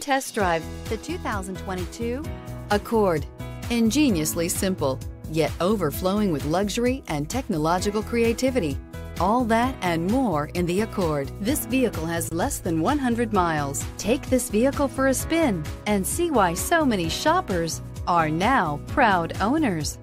test drive the 2022 Accord. Ingeniously simple, yet overflowing with luxury and technological creativity. All that and more in the Accord. This vehicle has less than 100 miles. Take this vehicle for a spin and see why so many shoppers are now proud owners.